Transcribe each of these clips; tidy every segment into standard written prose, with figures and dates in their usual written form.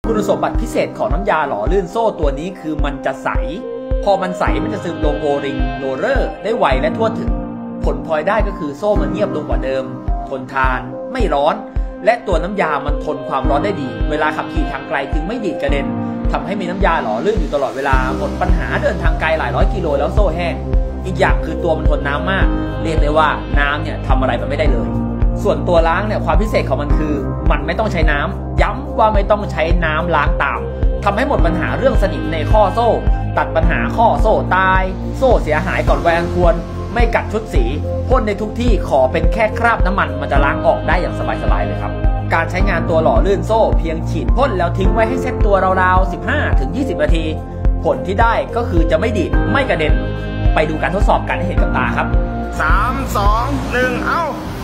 คุณสมบัติพิเศษของน้ำยาหล่อลื่นโซ่ตัวนี้คือมันจะใสพอมันใสมันจะซึมลงโอริงโรลเลอร์ได้ไวและทั่วถึงผลพลอยได้ก็คือโซ่มันเงียบลงกว่าเดิมทนทานไม่ร้อนและตัวน้ำยามันทนความร้อนได้ดีเวลาขับขี่ทางไกลจึงไม่ดีดกระเด็นทำให้มีน้ำยาหล่อลื่นอยู่ตลอดเวลาหมดปัญหาเดินทางไกลหลายร้อยกิโลแล้วโซ่แห้งอีกอย่างคือตัวมันทนน้ำมากเรียกได้ว่าน้ำเนี่ยทำอะไรมันไม่ได้เลยส่วนตัวล้างเนี่ยความพิเศษของมันคือมันไม่ต้องใช้น้ำย้ำว่าไม่ต้องใช้น้ำล้างตามทำให้หมดปัญหาเรื่องสนิมในข้อโซ่ตัดปัญหาข้อโซ่ตายโซ่เสียหายก่อนวัยอันควรไม่กัดชุดสีพ่นในทุกที่ขอเป็นแค่คราบน้ำมันจะล้างออกได้อย่างสบายๆเลยครับการใช้งานตัวหล่อลื่นโซ่เพียงฉีดพ่นแล้วทิ้งไว้ให้เซ็ตตัวราวๆ 15-20 นาทีผลที่ได้ก็คือจะไม่ดีดไม่กระเด็นไปดูการทดสอบกันให้เห็นกับตาครับ 3 2 1เอ้า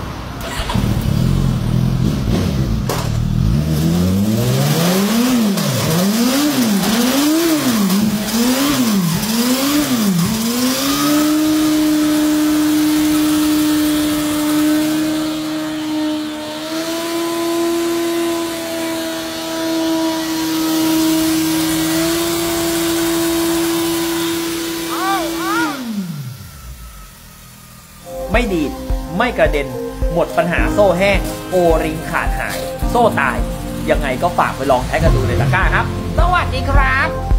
ไม่ดีดไม่กระเด็นหมดปัญหาโซ่แห้งโอริงขาดหายโซ่ตายยังไงก็ฝากไปลองใช้กันดูในตะกร้าครับสวัสดีครับ